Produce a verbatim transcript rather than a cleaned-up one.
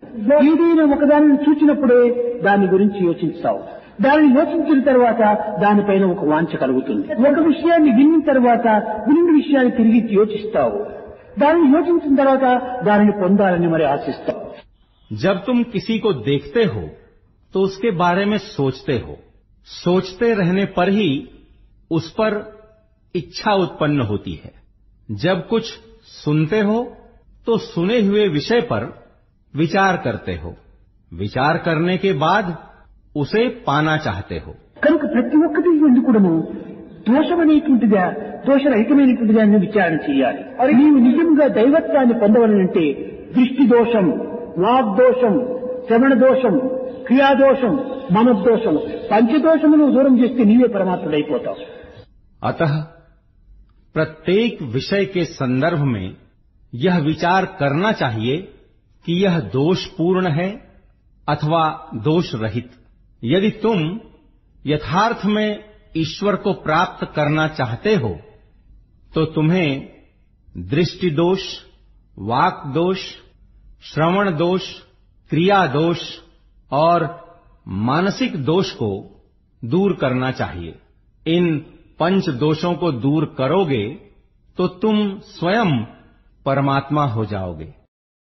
ఏదైనా ఒకదానిని చూచినప్పుడే దాని గురించి యోచిస్తావు. దానిని యోచించిన తర్వాత దానిపైన ఒక వాంఛ కలుగుతుంది. ఒక విషయాన్ని విన్న తర్వాత విన్న విషయాన్ని తిరిగి యోచిస్తావు. దానిని యోచించిన తర్వాత దానిని పొందాలని మరి ఆశిస్తావు. जब तुम किसी को देखते हो तो उसके बारे में सोचते हो. सोचते रहने पर ही उस पर इच्छा उत्पन्न होती है. जब कुछ सुनते हो तो सुने हुए विषय पर विचार करते हो. विचार करने के बाद उसे पाना चाहते हो. కనుక ప్రతి ఒక్కటి ఎందుకును దోషమనేటువంటిదా దోషరహితమైనటువంటిదా అని విచారణ చేయాలి. నీవు నిజంగా దైవత్వాన్ని పొందవాలంటే దృష్టి దోషం, వాగ్దోషం, శ్రవణ దోషం, క్రియాదోషం, మనోదోషం, పంచదోషమును దూరం చేస్తే నీవే परमात्मुడైపోతావు. अतः प्रत्येक विषय के संदर्भ में यह विचार करना चाहिए कि यह दोषपूर्ण है अथवा दोष रहित. यदि तुम यथार्थ में ईश्वर को प्राप्त करना चाहते हो तो तुम्हें दृष्टि दोष, वाक दोष, श्रवण दोष, क्रिया दोष और मानसिक दोष को दूर करना चाहिए. इन पंच दोषों को दूर करोगे तो तुम स्वयं परमात्मा हो जाओगे.